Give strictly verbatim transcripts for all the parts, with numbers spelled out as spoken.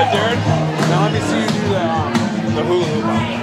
Jared. Now let me see you do the, um, the hula hoop.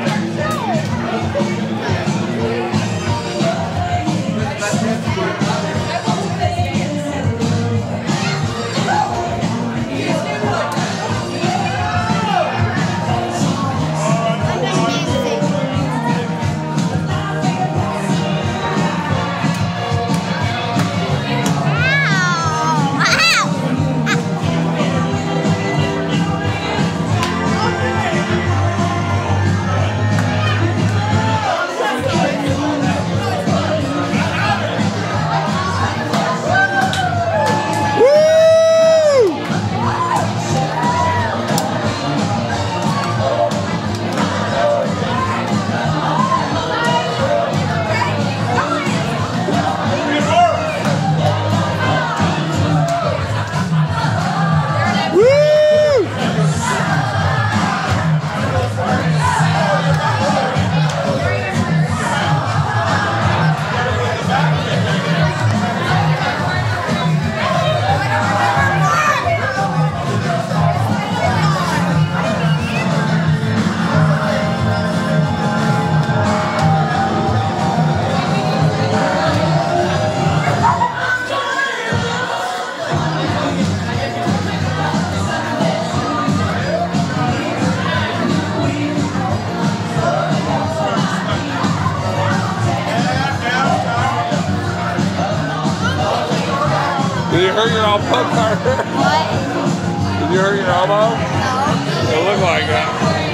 Did you hurt your elbow, Carter? What? Did you hurt your elbow? No. It looked like it.